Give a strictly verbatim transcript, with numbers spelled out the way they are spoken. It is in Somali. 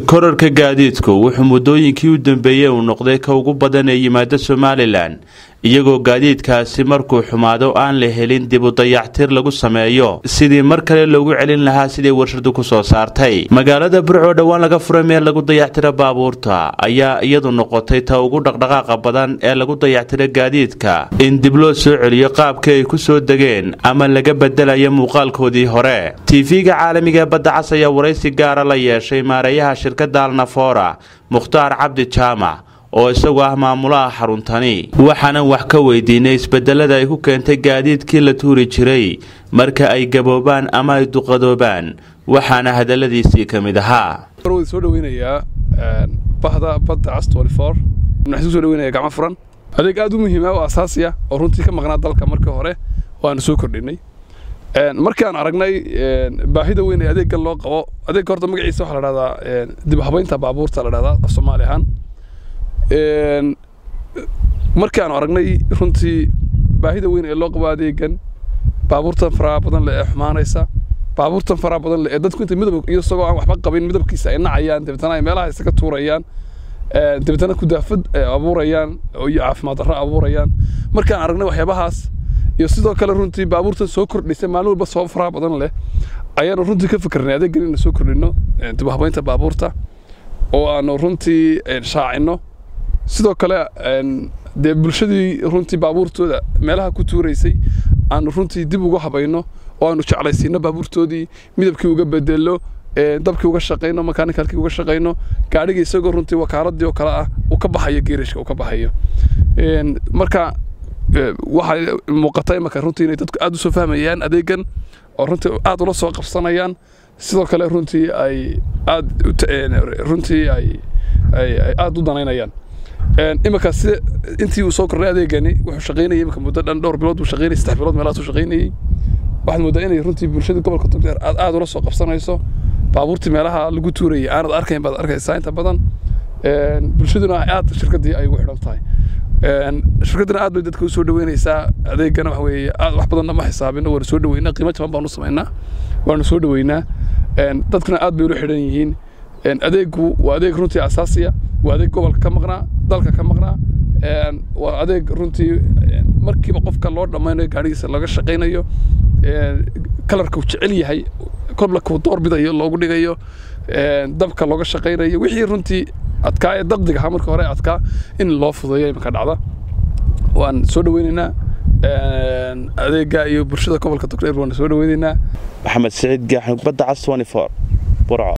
korarka gaadiidku wuxuu muddooyinkii u dambeeyay uu noqday ka ugu badan ee yimaada Somaliland iyagoo gaadiidkaasi markuu xumaado aan la helin dib u dayactir lagu sameeyo sidii mar kale loogu celin lahaa sidii warshadu ku soo saartay magaalada Burco dhawaan laga furay meel lagu dayactiro baabuurta ayaa iyadu noqotay ta ugu dhaqdhaqaaqa badan ee lagu dayactiro gaadiidka in dib loo soo celiyo qaabka ay ku soo dageen ama laga bedelayo muuqaalkoodii hore T V-ga caalamiga badda cas ayaa waraysi gaar ah la yeeshay maareeyaha shirkadda Alnafora Mukhtaar Cabdi Jaamac oo isagu ah maamulaha xaruntani waxaana wax ka weydiinay isbedelada ay ku keentay gaadiidkii la tuuri jiray marka ay gaboobaan ama ay duqadoobaan waxaana hadaladiisii kamid ahaa waxaan soo dhaweynayaa bahda badda cas twenty four waxaan soo dhaweynayaa gacmo furan adeeg aad u muhiim ah oo asaasi ah oo runtii ka maqnaa dalka markii hore waan soo kordhinay markaan aragnay baahida weyn ee adeeggan loo qabo adeeg horta magaciisa waxa la yiraahdaa dib u habaynta baabuurta la yiraahdaa af Soomaali ahaan een markaan aragnay runtii baahida weyn ee loo qabo adeeggan baabuurta faraha badan la xumaanaysa baabuurta faraha badan la dadku inta midab iyo isagoo aan waxba qabin midabkiisa ay nacayaan dibadana ay meelaha isaga tuurayaan ee dibadana ku daafad abuurayaan oo caafimaad darro abuurayaan markaan aragnay waxyaabahaas iyo sidoo kale runtii baabuurta soo kordhisay maalin walba soo faraha badan leh ayaan runtii ka fikirnay adeeggan in soo kordhino dib u habaynta baabuurta oo aan runtii shaacino sidoo kale de bulshadii runtii baabuurtooda meelaha ku tuureysay aan runtii dib uga habayno oo aanu jeclaysiino baabuurtoodii midabkii uga bedelo dabkii uga shaqeyno mechanical-kii uga shaqeyno gaadhiga isagoo runtii wakaaladii oo kala ah uu ka baxayo geerishka uu ka baxayo marka waxa muuqatay marka runtii inay dadku aad u soo fahmayaan adeeggan oo runtii aad ula soo qabsanayaan sidoo kale runtii ay aad runtii ay ay aad u danaynayaan imaka sida intii uu soo kordhay adeegani wuxuu shaqeynayay imaka muddo dhan dhowr bilood uu shaqeynayay saddex bilood meelaha uu shaqeynayay waxaad moodaa inay runtii bulshada gobolka Togdheer aad aad ula soo qabsanayso baabuurtii meelaha lagu tuurayay aanad arkayn baad arkaysaa inta badan bulshaduna aad shirkadii ay ugu xidhan tahay shirkadana aad bay dadka u soo dhaweynaysaa adeegana wax weeye aad wax badan ma xisaabino war soo dhaweynaa qiimo jaban baan u sameynaa waanu soo dhaweynaa dadkuna aad bay u xidhan yihiin adeegu waa adeeg runtii asaasi ah waa adeeg gobolka ka maqnaa dalka ka maqnaa waa adeeg runtii markiiba qofka loo dhammaynayo gaadhigiisa laga shaqeynayo kalarka uu jecel yahay kolba ku doorbidayo loogu dhigayo dabka looga shaqeynayo wixii runtii adkaa ee daqdiga marka hore adkaa in loo fudeeyo marka dhacda waan soo dhaweynaynaa adeega iyo bulshada gobolka Togdheer waan soo dhaweynaynaa Maxamed Saciid Gaxan badda cas twenty four Burco.